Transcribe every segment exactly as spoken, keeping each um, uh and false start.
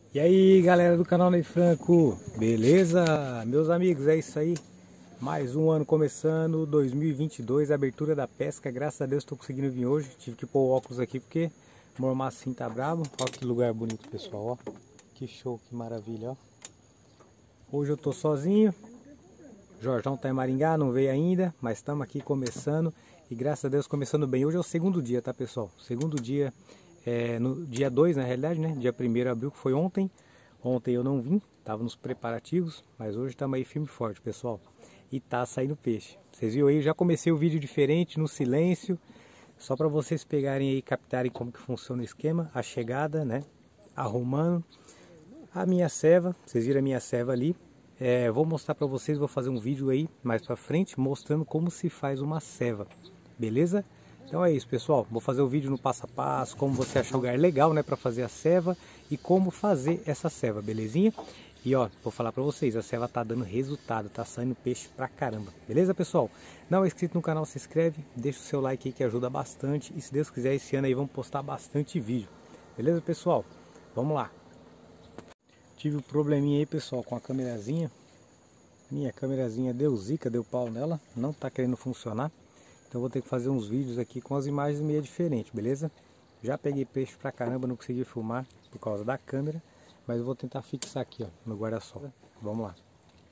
E aí galera do canal Ney Franco, beleza? Meus amigos, é isso aí. Mais um ano começando, dois mil e vinte e dois, abertura da pesca. Graças a Deus estou conseguindo vir hoje. Tive que pôr o óculos aqui porque o mormacinho tá bravo. Olha que lugar bonito, pessoal, ó. Que show, que maravilha, ó. Hoje eu tô sozinho. Jorjão tá em Maringá, não veio ainda, mas estamos aqui começando. E graças a Deus começando bem. Hoje é o segundo dia, tá, pessoal? Segundo dia. É, no dia dois, na realidade, né? Dia primeiro de abril, que foi ontem. Ontem eu não vim, tava nos preparativos, mas hoje estamos aí firme e forte, pessoal. E tá saindo peixe. Vocês viram aí, eu já comecei o vídeo diferente, no silêncio, só para vocês pegarem aí, captarem como que funciona o esquema, a chegada, né? Arrumando a minha ceva, vocês viram a minha ceva ali. É, vou mostrar para vocês, vou fazer um vídeo aí mais para frente, mostrando como se faz uma ceva, beleza? Então é isso, pessoal, vou fazer o vídeo no passo a passo, como você achar o lugar legal, né, para fazer a ceva e como fazer essa ceva, belezinha? E ó, vou falar para vocês, a ceva tá dando resultado, tá saindo peixe pra caramba, beleza, pessoal? Não é inscrito no canal, se inscreve, deixa o seu like aí que ajuda bastante e se Deus quiser esse ano aí vamos postar bastante vídeo, beleza, pessoal? Vamos lá. Tive um probleminha aí, pessoal, com a câmerazinha, minha câmerazinha deu zica, deu pau nela, não tá querendo funcionar. Então vou ter que fazer uns vídeos aqui com as imagens meio diferentes, beleza? Já peguei peixe pra caramba, não consegui filmar por causa da câmera, mas eu vou tentar fixar aqui, ó, no guarda-sol. Vamos lá.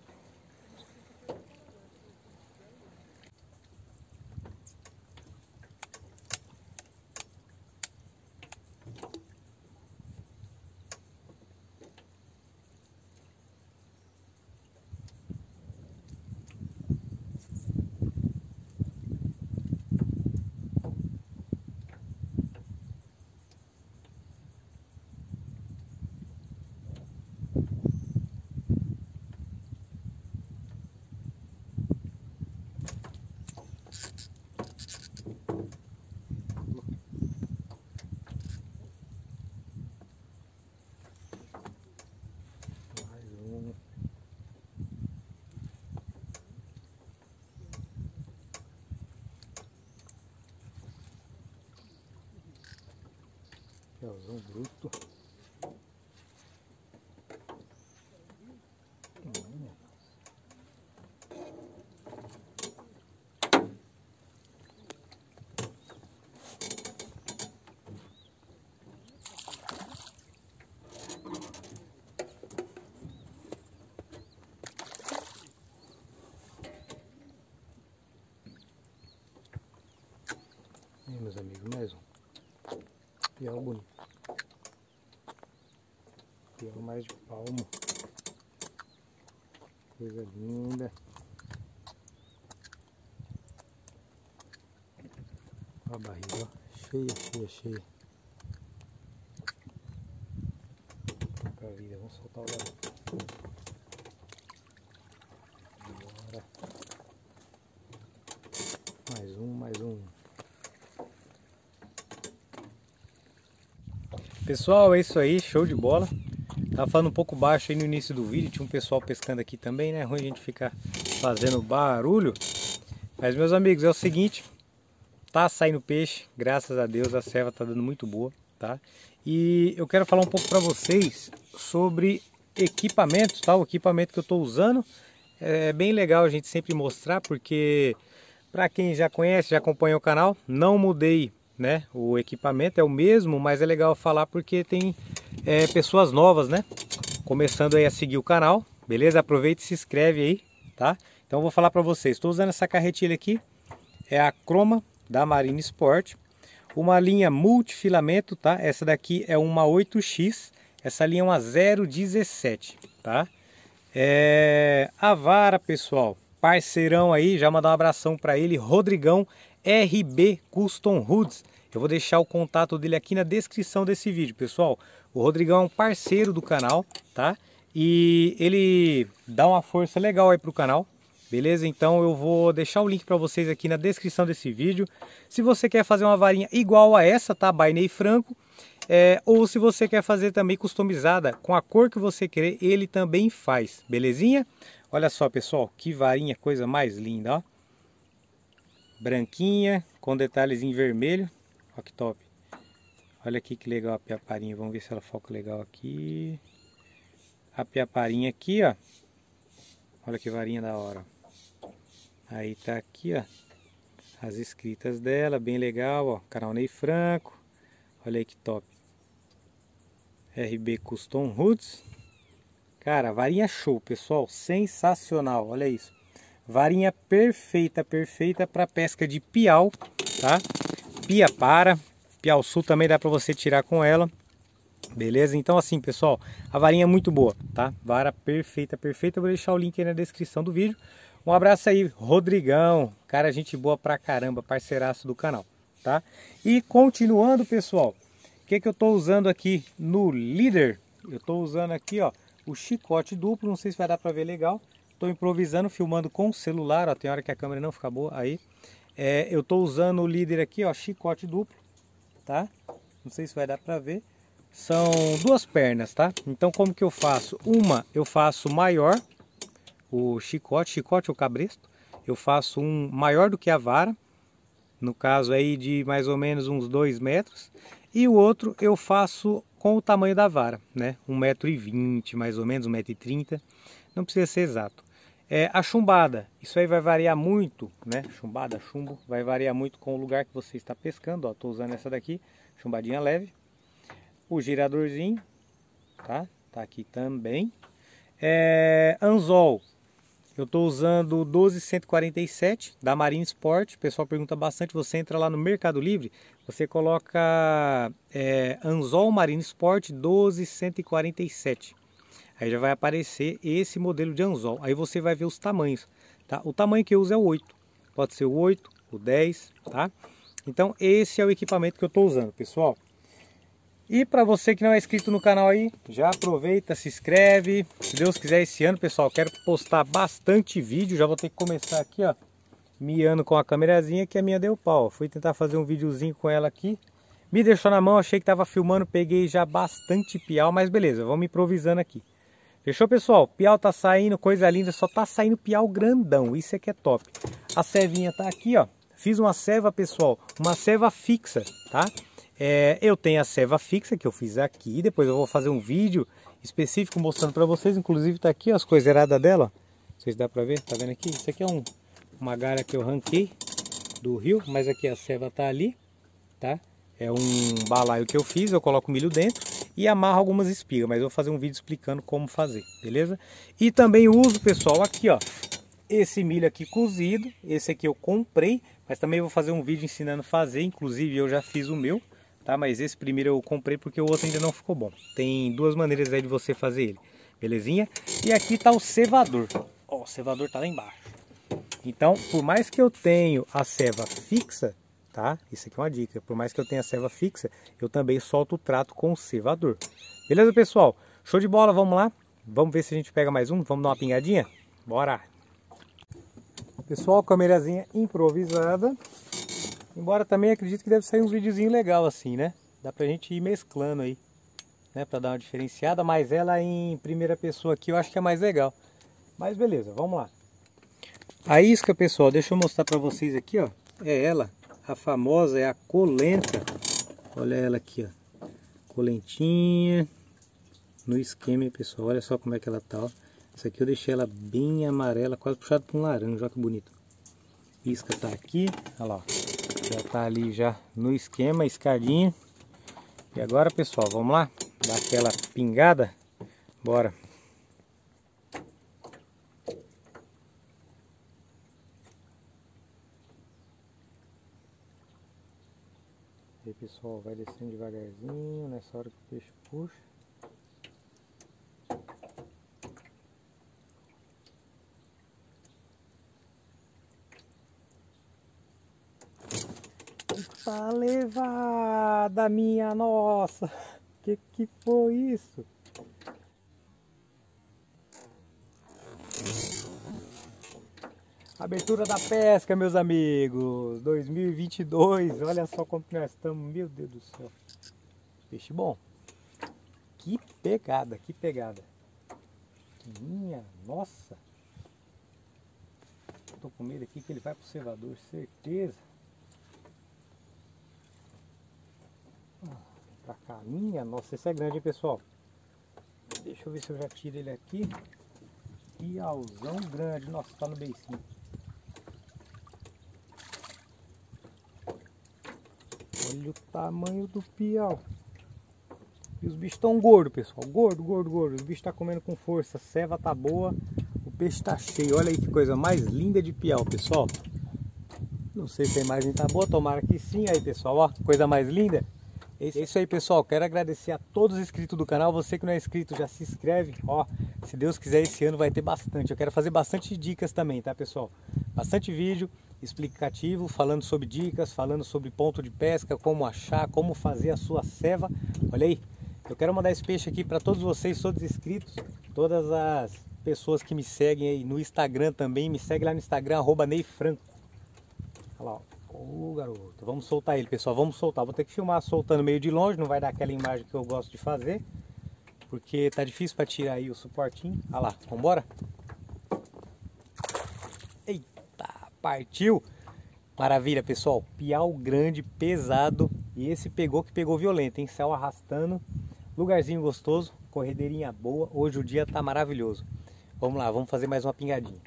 Fielzão bruto. Aí, meus amigos, mais um. Fiel bonito. Fiel mais de palmo. Coisa linda. Olha a barriga, ó. Cheia, cheia, cheia. Pra vida, vamos soltar o garoto. Bora. Mais um, mais um. Pessoal, é isso aí, show de bola. Tava falando um pouco baixo aí no início do vídeo, tinha um pessoal pescando aqui também, né? É ruim a gente ficar fazendo barulho. Mas, meus amigos, é o seguinte, tá saindo peixe, graças a Deus, a ceva tá dando muito boa, tá? E eu quero falar um pouco para vocês sobre equipamentos, tá? O equipamento que eu tô usando é bem legal a gente sempre mostrar, porque para quem já conhece, já acompanha o canal, não mudei, né? O equipamento é o mesmo, mas é legal falar porque tem é, pessoas novas, né? Começando aí a seguir o canal, beleza? Aproveita e se inscreve aí, tá? Então eu vou falar para vocês, estou usando essa carretilha aqui, é a Croma da Marine Sport, uma linha multifilamento, tá? Essa daqui é uma oito X, essa linha é uma zero dezessete, tá? É... A vara, pessoal, parceirão aí, já mandar um abração para ele, Rodrigão R B Custom Hoods. Eu vou deixar o contato dele aqui na descrição desse vídeo, pessoal. O Rodrigão é um parceiro do canal, tá? E ele dá uma força legal aí pro canal, beleza? Então eu vou deixar o link para vocês aqui na descrição desse vídeo. Se você quer fazer uma varinha igual a essa, tá? By Ney Franco. É, ou se você quer fazer também customizada com a cor que você querer, ele também faz, belezinha? Olha só, pessoal, que varinha, coisa mais linda, ó. Branquinha, com detalhes em vermelho. Olha que top. Olha aqui que legal a piaparinha. Vamos ver se ela foca legal aqui. a piaparinha aqui, ó. Olha que varinha da hora. Aí tá aqui, ó, as escritas dela, bem legal, ó. Canal Ney Franco. Olha aí que top. R B Custom Roots. Cara, varinha show, pessoal. Sensacional, olha isso. Varinha perfeita, perfeita para pesca de piau, tá? Piapara. Piau Sul também dá para você tirar com ela. Beleza? Então assim, pessoal, a varinha é muito boa, tá? Vara perfeita, perfeita. Eu vou deixar o link aí na descrição do vídeo. Um abraço aí, Rodrigão. Cara, gente boa pra caramba, parceiraço do canal, tá? E continuando, pessoal, o que que eu tô usando aqui no líder? Eu tô usando aqui, ó, o chicote duplo. Não sei se vai dar pra ver legal. Tô improvisando, filmando com o celular, ó. Tem hora que a câmera não fica boa, aí. É, eu tô usando o líder aqui, ó, chicote duplo, tá? Não sei se vai dar pra ver. São duas pernas, tá? Então como que eu faço? Uma eu faço maior, o chicote, chicote ou cabresto. Eu faço um maior do que a vara, no caso aí de mais ou menos uns dois metros. E o outro eu faço com o tamanho da vara, né? um metro e vinte, mais ou menos, um metro e trinta. Não precisa ser exato. É, a chumbada, isso aí vai variar muito, né? Chumbada, chumbo, vai variar muito com o lugar que você está pescando. Ó, tô usando essa daqui, chumbadinha leve. O giradorzinho, tá? Tá aqui também. É, anzol, eu tô usando o doze cento e quarenta e sete da Marine Sport. O pessoal pergunta bastante, você entra lá no Mercado Livre, você coloca é, anzol Marine Sport doze cento e quarenta e sete. Aí já vai aparecer esse modelo de anzol. Aí você vai ver os tamanhos, tá? O tamanho que eu uso é o oito. Pode ser o oito, o dez, tá? Então esse é o equipamento que eu tô usando, pessoal. E para você que não é inscrito no canal aí, já aproveita, se inscreve. Se Deus quiser, esse ano, pessoal, quero postar bastante vídeo. Já vou ter que começar aqui, ó, miando com a câmerazinha, que a minha deu pau. Fui tentar fazer um videozinho com ela aqui. Me deixou na mão, achei que tava filmando, peguei já bastante piau, mas beleza, vamos improvisando aqui. Fechou, pessoal? Piau tá saindo, coisa linda, só tá saindo piau grandão, isso é que é top. A cevinha tá aqui, ó. Fiz uma ceva, pessoal, uma ceva fixa, tá? É, eu tenho a ceva fixa que eu fiz aqui, depois eu vou fazer um vídeo específico mostrando para vocês, inclusive tá aqui ó, as coiseiradas dela, ó. Não sei se dá para ver, tá vendo aqui? Isso aqui é um, uma galha que eu ranquei do rio, mas aqui a ceva tá ali, tá? É um balaio que eu fiz, eu coloco milho dentro e amarro algumas espigas, mas eu vou fazer um vídeo explicando como fazer, beleza? E também uso, pessoal, aqui ó, esse milho aqui cozido, esse aqui eu comprei, mas também vou fazer um vídeo ensinando a fazer, inclusive eu já fiz o meu. Tá, mas esse primeiro eu comprei porque o outro ainda não ficou bom. Tem duas maneiras aí de você fazer ele, belezinha? E aqui tá o cevador. Ó, o cevador tá lá embaixo. Então, por mais que eu tenha a ceva fixa, tá? Isso aqui é uma dica. Por mais que eu tenha a ceva fixa, eu também solto o trato com o cevador. Beleza, pessoal? Show de bola, vamos lá? Vamos ver se a gente pega mais um? Vamos dar uma pingadinha? Bora! Pessoal, câmerazinha improvisada. Embora também acredito que deve sair uns videozinhos legal assim, né? Dá pra gente ir mesclando aí, né? Pra dar uma diferenciada, mas ela em primeira pessoa aqui eu acho que é mais legal. Mas beleza, vamos lá. A isca, pessoal, deixa eu mostrar pra vocês aqui, ó. É ela, a famosa, é a colenta. Olha ela aqui, ó. Colentinha. No esquema, hein, pessoal. Olha só como é que ela tá, ó. Essa aqui eu deixei ela bem amarela, quase puxada para um laranja, olha que bonito. Isca tá aqui, olha lá, já tá ali já no esquema, escadinha. E agora, pessoal, vamos lá, dar aquela pingada, bora. E aí, pessoal, vai descendo devagarzinho, nessa hora que o peixe puxa. Eita levada, minha nossa! Que que foi isso? Abertura da pesca, meus amigos, dois mil e vinte e dois, olha só como nós estamos, meu Deus do céu. Peixe bom. Que pegada, que pegada. Minha nossa. Tô com medo aqui que ele vai pro cevador, certeza. Pra cá, minha nossa, esse é grande, hein, pessoal. Deixa eu ver se eu já tiro ele aqui. Piauzão grande. Nossa, tá no beicinho. Olha o tamanho do piau. E os bichos estão gordos, pessoal. Gordo, gordo, gordo. Os bichos estão comendo com força. A ceva tá boa. O peixe tá cheio. Olha aí que coisa mais linda de piau, pessoal. Não sei se a imagem tá boa. Tomara que sim. Aí, pessoal, ó. Coisa mais linda. É isso aí, pessoal. Quero agradecer a todos os inscritos do canal. Você que não é inscrito, já se inscreve. Ó, se Deus quiser, esse ano vai ter bastante. Eu quero fazer bastante dicas também, tá, pessoal? Bastante vídeo explicativo, falando sobre dicas, falando sobre ponto de pesca, como achar, como fazer a sua ceva. Olha aí. Eu quero mandar esse peixe aqui para todos vocês, todos inscritos, todas as pessoas que me seguem aí no Instagram também. Me segue lá no Instagram, arroba Ney Franco. Olha lá, ó. Ô, garoto, vamos soltar ele, pessoal, vamos soltar. Vou ter que filmar soltando meio de longe, não vai dar aquela imagem que eu gosto de fazer, porque tá difícil para tirar aí o suportinho. Olha lá, vambora? Eita, partiu! Maravilha, pessoal, piau grande, pesado, e esse pegou que pegou violento, hein? Céu arrastando, lugarzinho gostoso, corredeirinha boa, hoje o dia tá maravilhoso. Vamos lá, vamos fazer mais uma pingadinha.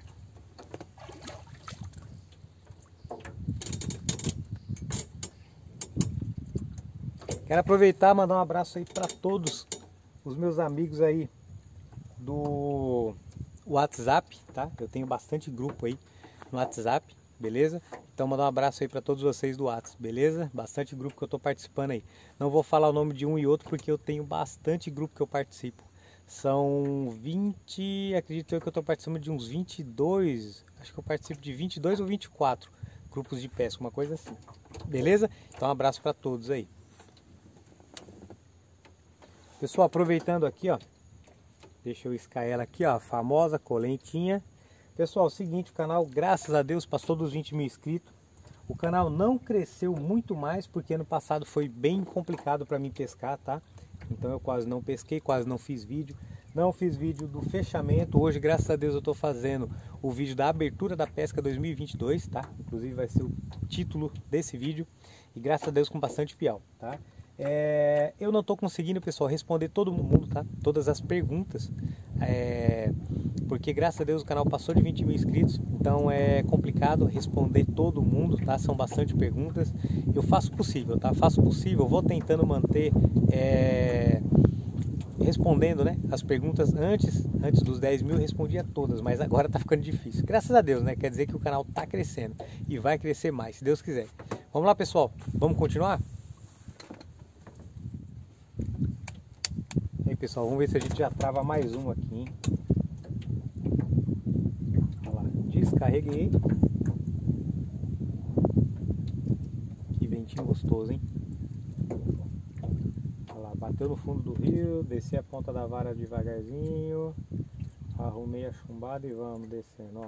Quero aproveitar e mandar um abraço aí para todos os meus amigos aí do WhatsApp, tá? Eu tenho bastante grupo aí no WhatsApp, beleza? Então mandar um abraço aí para todos vocês do WhatsApp, beleza? Bastante grupo que eu tô participando aí. Não vou falar o nome de um e outro porque eu tenho bastante grupo que eu participo. São vinte, acredito eu que eu tô participando de uns vinte e dois, acho que eu participo de vinte e dois ou vinte e quatro grupos de pesca, uma coisa assim. Beleza? Então um abraço para todos aí. Pessoal, aproveitando aqui, ó, deixa eu iscar ela aqui, ó, a famosa colentinha. Pessoal, é o seguinte, o canal, graças a Deus, passou dos vinte mil inscritos. O canal não cresceu muito mais, porque ano passado foi bem complicado para mim pescar, tá? Então eu quase não pesquei, quase não fiz vídeo. Não fiz vídeo do fechamento. Hoje, graças a Deus, eu tô fazendo o vídeo da abertura da pesca dois mil e vinte e dois, tá? Inclusive vai ser o título desse vídeo. E graças a Deus com bastante piau, tá? É, eu não estou conseguindo, pessoal, responder todo mundo, tá? Todas as perguntas, é, porque graças a Deus o canal passou de vinte mil inscritos, então é complicado responder todo mundo, tá? São bastante perguntas. Eu faço o possível, tá? Faço o possível, vou tentando manter é, respondendo, né, as perguntas antes, antes dos dez mil eu respondia todas, mas agora tá ficando difícil. Graças a Deus, né? Quer dizer que o canal tá crescendo e vai crescer mais, se Deus quiser. Vamos lá, pessoal, vamos continuar? Pessoal, vamos ver se a gente já trava mais um aqui, hein? Olha lá, descarreguei. Que ventinho gostoso, hein? Olha lá, bateu no fundo do rio, desci a ponta da vara devagarzinho, arrumei a chumbada e vamos descendo, ó.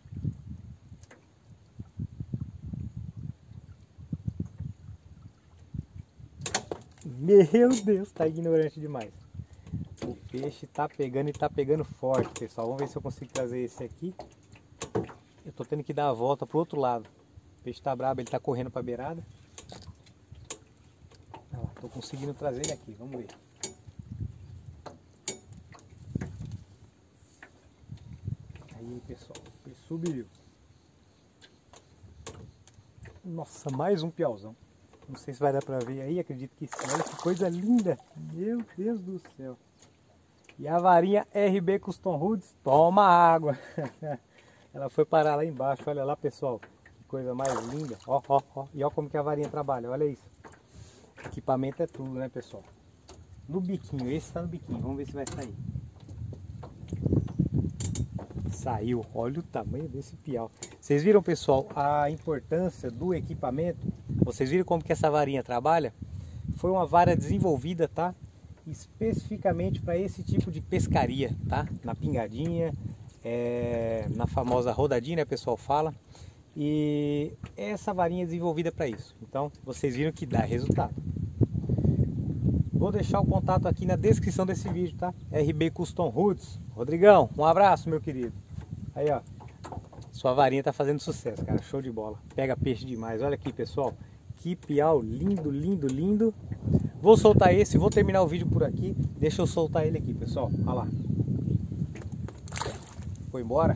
Meu Deus, tá ignorante demais. O peixe tá pegando e tá pegando forte, pessoal. Vamos ver se eu consigo trazer esse aqui. Eu tô tendo que dar a volta pro outro lado. O peixe tá brabo, ele tá correndo pra beirada. Ó, tô conseguindo trazer ele aqui, vamos ver. Aí, pessoal, o peixe subiu. Nossa, mais um piauzão. Não sei se vai dar pra ver aí, acredito que sim. Olha que coisa linda. Meu Deus do céu. E a varinha R B Custom Hoods, toma água. Ela foi parar lá embaixo, olha lá, pessoal. Que coisa mais linda. Ó, ó, ó. E ó como que a varinha trabalha, olha isso. Equipamento é tudo, né, pessoal? No biquinho, esse tá no biquinho. Vamos ver se vai sair. Saiu, olha o tamanho desse piau. Vocês viram, pessoal, a importância do equipamento? Vocês viram como que essa varinha trabalha? Foi uma vara desenvolvida, tá? Especificamente para esse tipo de pescaria, tá? Na pingadinha, é, na famosa rodadinha, né, pessoal fala. E essa varinha é desenvolvida para isso. Então, vocês viram que dá resultado. Vou deixar o contato aqui na descrição desse vídeo, tá? R B Custom Hoods. Rodrigão, um abraço, meu querido. Aí, ó. Sua varinha tá fazendo sucesso, cara. Show de bola. Pega peixe demais. Olha aqui, pessoal. Que piau lindo, lindo, lindo. Vou soltar esse, vou terminar o vídeo por aqui. Deixa eu soltar ele aqui, pessoal. Olha lá. Foi embora.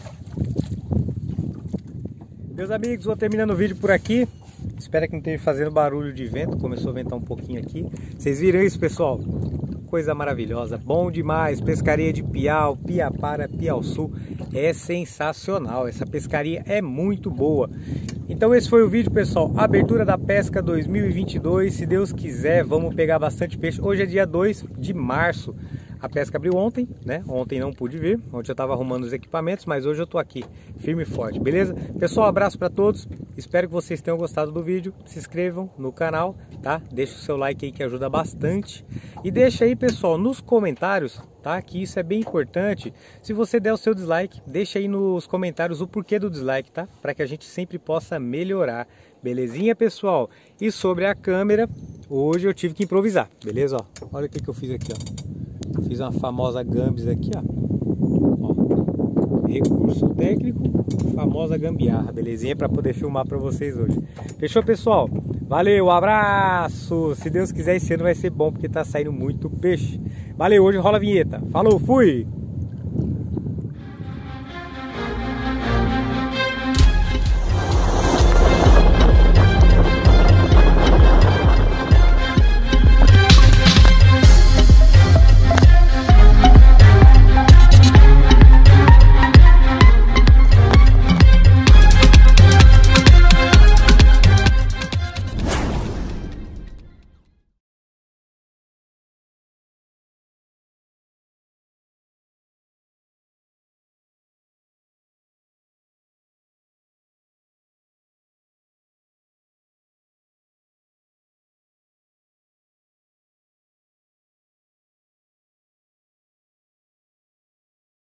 Meus amigos, vou terminando o vídeo por aqui. Espero que não esteja fazendo barulho de vento. Começou a ventar um pouquinho aqui. Vocês viram isso, pessoal? Coisa maravilhosa, bom demais. Pescaria de Piau, Piapara, Piauçu é sensacional. Essa pescaria é muito boa. Então esse foi o vídeo, pessoal. Abertura da pesca dois mil e vinte e dois. Se Deus quiser, vamos pegar bastante peixe. Hoje é dia dois de março. A pesca abriu ontem, né? Ontem não pude vir, ontem eu estava arrumando os equipamentos, mas hoje eu tô aqui, firme e forte, beleza? Pessoal, abraço para todos, espero que vocês tenham gostado do vídeo, se inscrevam no canal, tá? Deixa o seu like aí que ajuda bastante. E deixa aí, pessoal, nos comentários, tá? Que isso é bem importante. Se você der o seu dislike, deixa aí nos comentários o porquê do dislike, tá? Para que a gente sempre possa melhorar, belezinha, pessoal? E sobre a câmera, hoje eu tive que improvisar, beleza? Ó, olha o que que eu fiz aqui, ó. Fiz uma famosa gambis aqui, ó. Ó. Recurso técnico, famosa gambiarra, belezinha, para poder filmar para vocês hoje. Fechou, pessoal? Valeu, abraço! Se Deus quiser, esse ano vai ser bom, porque tá saindo muito peixe. Valeu, hoje rola a vinheta. Falou, fui!